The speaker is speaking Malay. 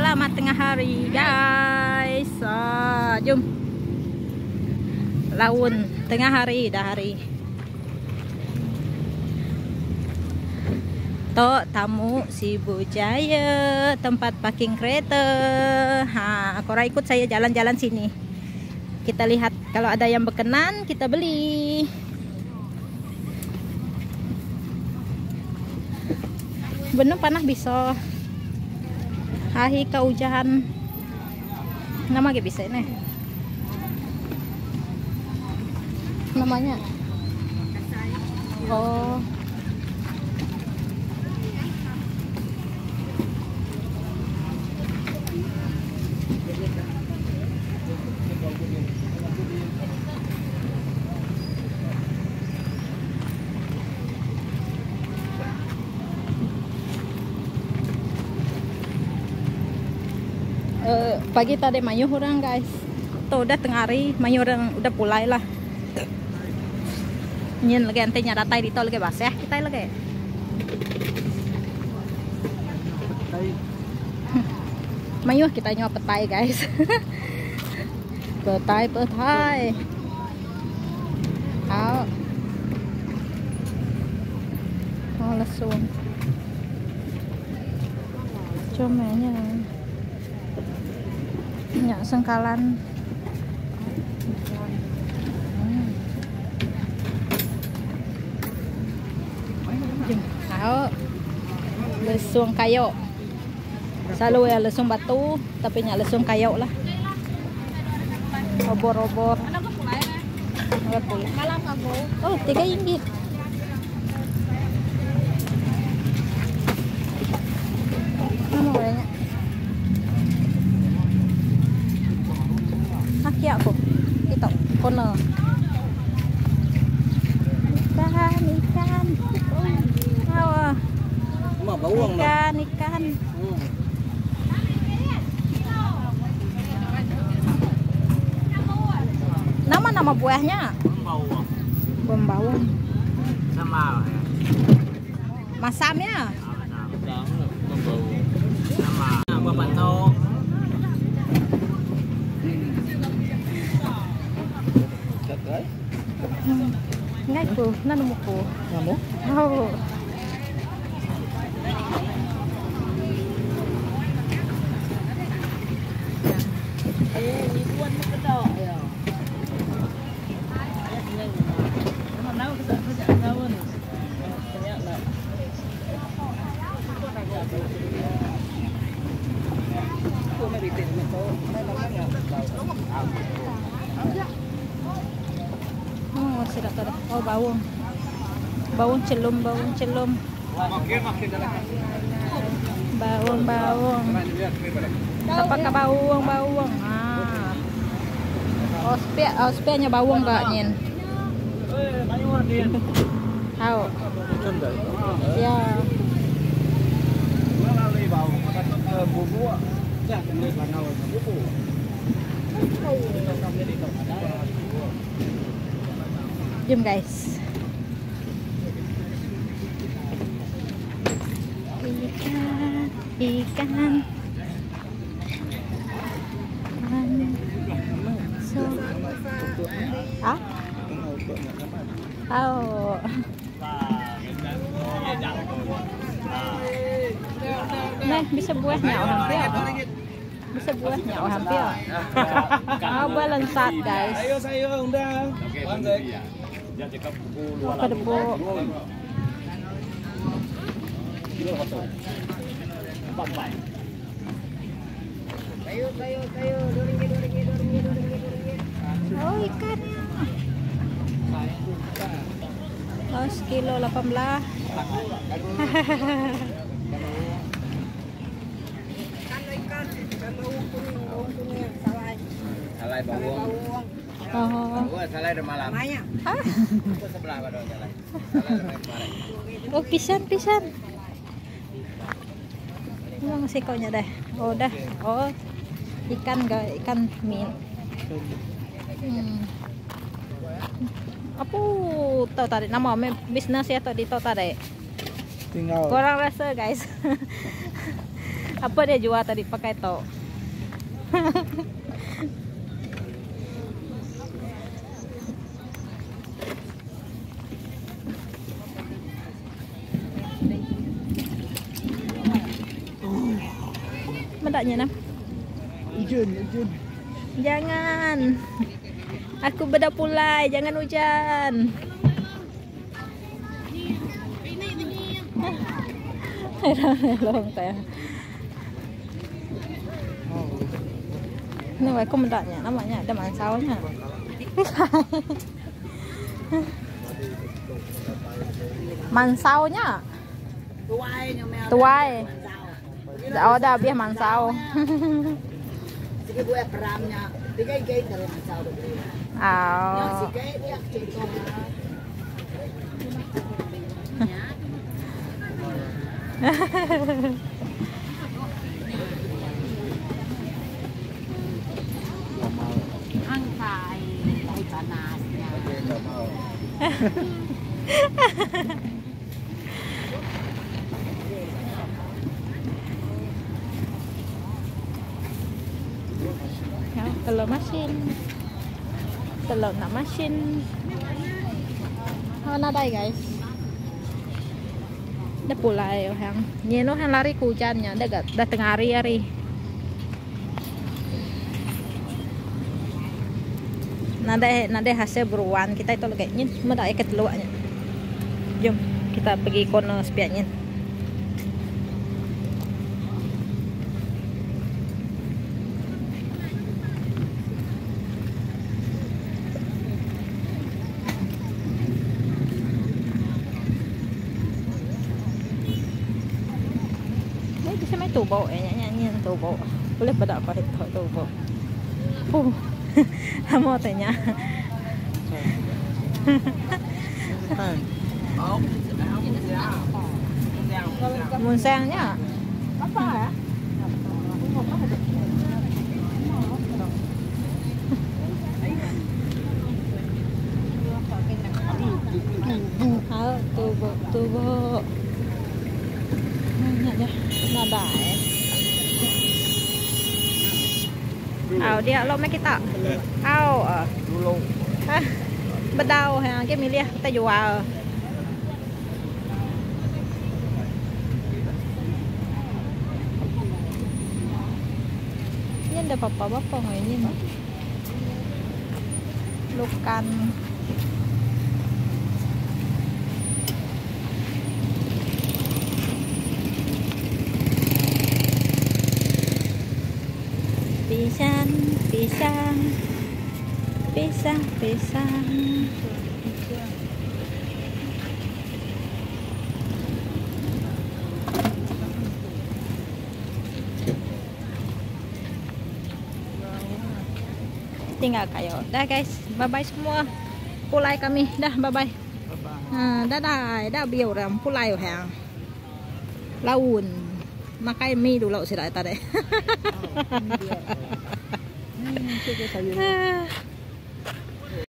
Selamat tengah hari guys. Jom laun tengah hari dah hari. Tok tamu Sibujaya, tempat parking kereta. Korang ikut saya jalan-jalan sini. Kita lihat kalau ada yang berkenan kita beli. Bener panah bisa. Ahi keujahan nama ke bisa ini namanya oh pagi tadi mayuh orang guys. Tuh udah tengah hari mayuh orang udah pulai lah. Nyen lagi ante nyara tai di tol lagi basah kita lagi. Mayuh kita nyoba petai guys. petai. Oh lesung. Comenya. Nyak sengkalan. Lesung kayu. Selalu ya lesung batu, tapi nyak lesung kayu lah. Obor-obor. Oh, 3 ringgit. Kamu banyak. Kaki aku itu kono ikan ikan nama buahnya bawang sama masamnya nama batok. Ngay po, nano mo po? Namo? Oo. Ay, ibuan mo ka daw. Ayaw. Ano ka sa nawan? Kaya lang. Ko maritin mo to. Sila to. Oh, bawang. Bawang celum. Bawang. Tapak ka bawang. Ospenya bawang gak nyen. How? Ya. Jom guys. Ikan. So. Oh. Nah, bisa buahnya orang pia. Bisa buahnya orang pia. Balansat guys. Ayo saya undang. Kedebo. Kayu. Oh, ikannya. Oh, sekilo 18. Salai bawang. Salai udah malam. Sebelah pada salai. Oh, pisan. Ini masih konya dah. Oh, dah. Oh, ikan min. Apa tahu tadi nama bisnis ya tadi tahu tadi. Tinggal. Kurang rasa guys. Apa dia jual tadi pakai to? Medaknya nam? Hujan. Jangan. Aku bedak pulai, jangan hujan. Helong teh. Ini aku medaknya namanya ada mansaunya. Mansaunya. Tuai. Oh, dah biar mansau. Sige gue peramnya, tiga dari mansau. Oh. Angkai, air panasnya. Telur masin, telur nak masin. Oh, nah đây guys. Dah pulai orang. Nyen orang lari ke hujannya, dah tengah hari. Nade hasil beruan kita itu lagi nyen, mudah ikat luaknya. Jom kita pergi kono sepiaknya. Bisa main tubo nyanyi tubo boleh pada apa itu tubo mau tanya munsangnya apa ya tubo nada dia lo mấy cái tạ Dulu. bắt đầu cái milia ta jual ini ada bapak-bapak nggak ini mah lukan pisang tinggal kayo dah guys, bye bye semua pulai kami dah bye bye dah biểu rằng pulai ở hàng laun makai mie dulu sih tadi